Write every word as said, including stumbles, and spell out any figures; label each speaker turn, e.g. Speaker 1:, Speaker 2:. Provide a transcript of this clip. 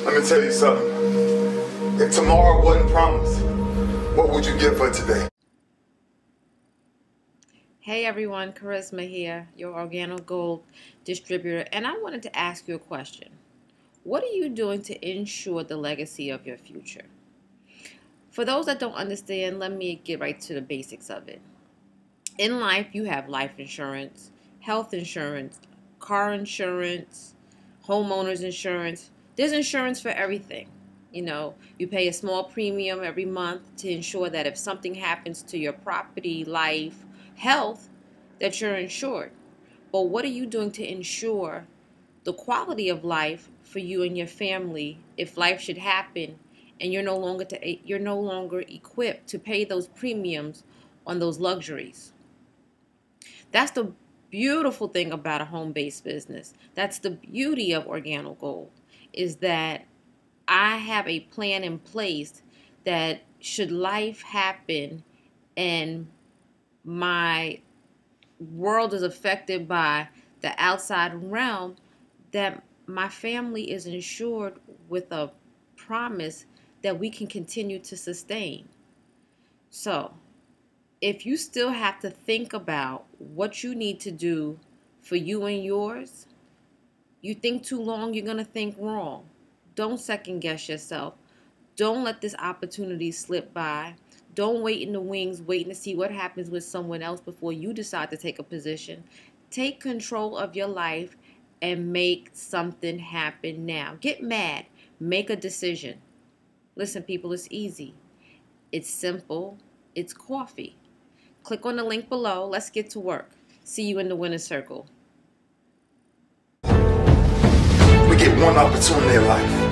Speaker 1: Let me tell you something. If tomorrow wasn't promised, what would you give for today?
Speaker 2: Hey everyone, Charisma here, your organic gold distributor, and I wanted to ask you a question. What are you doing to ensure the legacy of your future? For those that don't understand, let me get right to the basics of it. In life, you have life insurance, health insurance, car insurance, homeowners insurance. There's insurance for everything. You know, you pay a small premium every month to ensure that if something happens to your property, life, health, that you're insured. But what are you doing to ensure the quality of life for you and your family if life should happen and you're no longer to, you're no longer equipped to pay those premiums on those luxuries? That's the beautiful thing about a home-based business. That's the beauty of Organic Gold, is that I have a plan in place that should life happen and my world is affected by the outside realm, that my family is insured with a promise that we can continue to sustain. So, if you still have to think about what you need to do for you and yours, you think too long, you're going to think wrong. Don't second guess yourself. Don't let this opportunity slip by. Don't wait in the wings, waiting to see what happens with someone else before you decide to take a position. Take control of your life and make something happen now. Get mad. Make a decision. Listen, people, it's easy. It's simple. It's coffee. Click on the link below. Let's get to work. See you in the winner's circle.
Speaker 1: We get one opportunity in life.